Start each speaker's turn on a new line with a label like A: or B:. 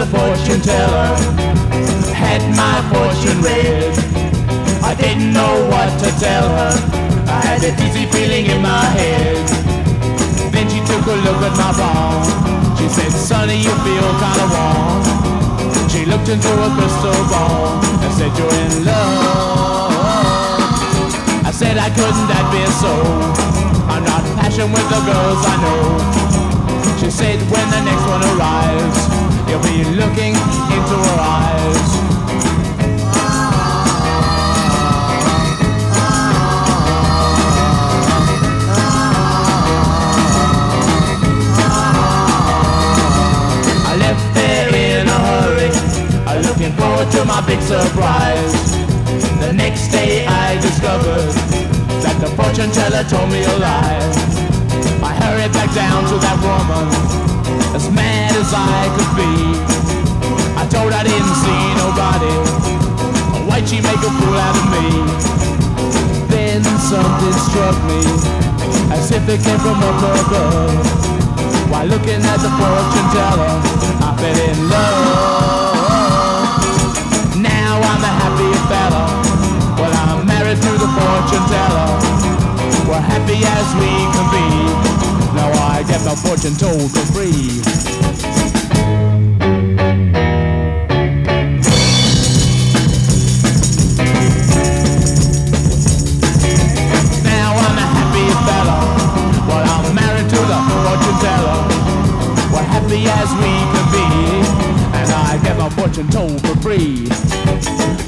A: fortune teller, had my fortune read. I didn't know what to tell her, I had a dizzy feeling in my head. Then she took a look at my palm, she said, "Sonny, you feel kinda warm." She looked into a crystal ball and said, "You're in love." I said, "I couldn't that be so? I'm not passionate with the girls I know." She said, "When the next one arrives, you'll be looking into her eyes." I left there in a hurry, looking forward to my big surprise. The next day I discovered that the fortune teller told me a lie. I hurried back down to that woman, as mad as I could be. I told her I didn't see nobody, why'd she make a fool out of me? Then something struck me, as if it came from up above. While looking at the fortune teller, I fell in love. Now I'm a happy fella, well I'm married to the fortune teller. We're happy as we can be, now I get my fortune told for free. Now I'm a happy fella, well I'm married to the fortune teller. We're happy as we can be, and I get my fortune told for free.